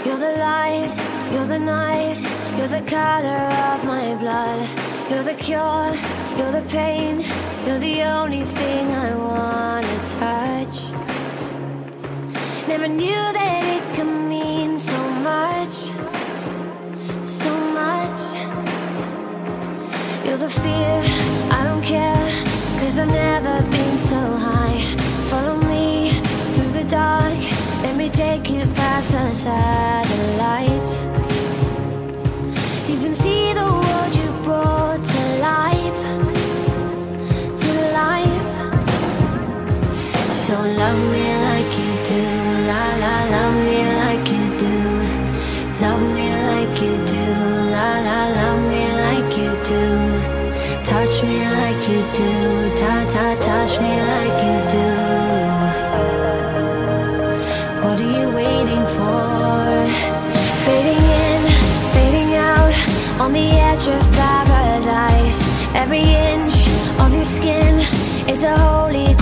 You're the light, you're the night, you're the color of my blood. You're the cure, you're the pain, you're the only thing I wanna touch. Never knew that it could mean so much, so much. You're the fear, I don't care, 'cause I've never been so high. Follow me through the dark, let me take you past the satellites. You can see the world you brought to life, to life. So love me like you do, la la, love me like you do. Love me like you do, la la, love me like you do. Touch me like you do, ta ta, touch me like you do. What are you waiting for? Fading in, fading out, on the edge of paradise. Every inch of your skin is a holy